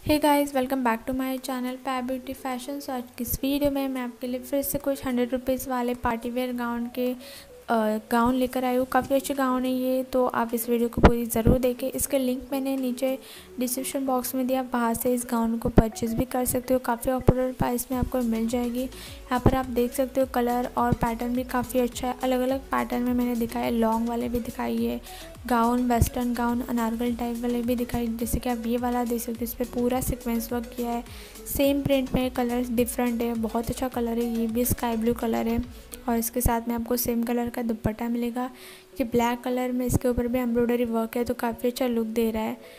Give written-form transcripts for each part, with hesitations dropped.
Hey guys, welcome back to my channel पैब beauty fashion. आज की इस वीडियो में मैं आपके लिए फिर से कुछ 100 रुपीज़ वाले पार्टी वेयर गाउन लेकर आई हूँ। काफ़ी अच्छे गाउन है ये, तो आप इस वीडियो को पूरी ज़रूर देखें। इसका लिंक मैंने नीचे डिस्क्रिप्शन बॉक्स में दिया, वहाँ से इस गाउन को परचेज़ भी कर सकते हो। काफ़ी अफोर्डेबल प्राइस में आपको मिल जाएगी। यहाँ पर आप देख सकते हो कलर और पैटर्न भी काफ़ी अच्छा है। अलग अलग पैटर्न में मैंने दिखाया, लॉन्ग वाले भी दिखाई है, gown western gown Anarkali type वाले भी दिखाई। जैसे कि आप ये वाला देख सकते हो, इस पर पूरा सीक्वेंस वर्क किया है। सेम प्रिंट में कलर्स डिफरेंट है, बहुत अच्छा कलर है। ये भी स्काई ब्लू कलर है और इसके साथ में आपको सेम कलर का दुपट्टा मिलेगा। ये ब्लैक कलर में, इसके ऊपर भी एम्ब्रॉयडरी वर्क है, तो काफ़ी अच्छा लुक दे रहा है।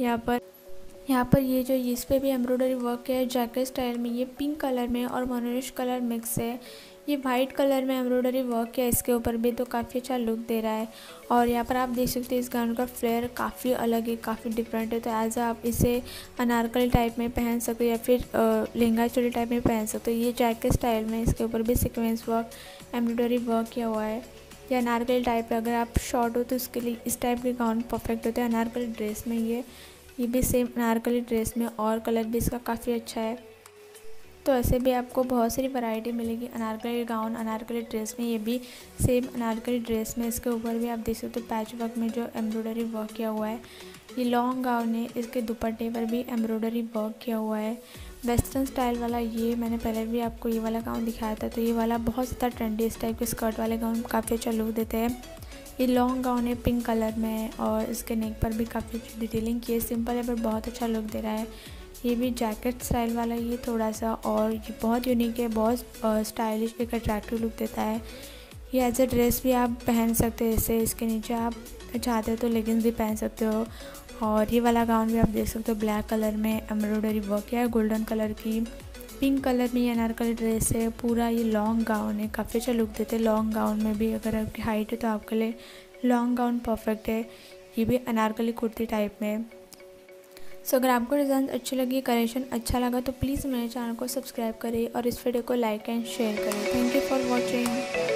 यहाँ पर ये जो इस पे भी एम्ब्रॉयडरी वर्क है जैकेट स्टाइल में। ये पिंक कलर में और मरूनिश कलर मिक्स है। ये वाइट कलर में एम्ब्रॉयडरी वर्क है इसके ऊपर भी, तो काफ़ी अच्छा लुक दे रहा है। और यहाँ पर आप देख सकते हैं इस गाउन का फ्लेयर काफ़ी अलग है, काफ़ी डिफरेंट है। तो एज आप इसे अनारकली टाइप में पहन सकते हो या फिर लहंगा चोली टाइप में पहन सकते हो। ये जैकेट स्टाइल में, इसके ऊपर भी सीक्वेंस वर्क एम्ब्रॉयडरी वर्क किया हुआ है। या अनारकली टाइप है, अगर आप शॉर्ट हो तो उसके लिए इस टाइप के गाउन परफेक्ट होते हैं। अनारकली ड्रेस में ये भी सेम अनारकली ड्रेस में, और कलर भी इसका काफ़ी अच्छा है। तो ऐसे भी आपको बहुत सारी वैरायटी मिलेगी अनारकली गाउन अनारकली ड्रेस में। ये भी सेम अनारकली ड्रेस में, इसके ऊपर भी आप देख सकते हो पैच वर्क में जो एम्ब्रॉयडरी वर्क किया हुआ है। ये लॉन्ग गाउन है, इसके दुपट्टे पर भी एम्ब्रॉयडरी वर्क किया हुआ है वेस्टर्न स्टाइल वाला। ये मैंने पहले भी आपको ये वाला गाउन दिखाया था, तो ये वाला बहुत ज़्यादा ट्रेंडी इस टाइप के स्कर्ट वाले गाउन काफ़ी अच्छा लुक देते हैं। ये लॉन्ग गाउन है, पिंक कलर में, और इसके नेक पर भी काफ़ी डिटेलिंग की है। सिंपल है पर बहुत अच्छा लुक दे रहा है। ये भी जैकेट स्टाइल वाला, ये थोड़ा सा, और ये बहुत यूनिक है, बहुत स्टाइलिश, एक अट्रैक्टिव लुक देता है। ये एज ए ड्रेस भी आप पहन सकते हो, जैसे इसके नीचे आप चाहते हो तो लेगिंग्स भी पहन सकते हो। और ये वाला गाउन भी आप देख सकते हो, ब्लैक कलर में एम्ब्रॉयडरी वर्क है, गोल्डन कलर की, पिंक कलर में ये अनारकली ड्रेस है। पूरा ये लॉन्ग गाउन है, काफ़ी अच्छा लुक देते हैं। लॉन्ग गाउन में भी अगर आपकी हाइट है तो आपके लिए लॉन्ग गाउन परफेक्ट है। ये भी अनारकली कुर्ती टाइप में। सो अगर आपको डिज़ाइन अच्छी लगी, कलेक्शन अच्छा लगा, तो प्लीज़ मेरे चैनल को सब्सक्राइब करें और इस वीडियो को लाइक एंड शेयर करें। Thank you for watching.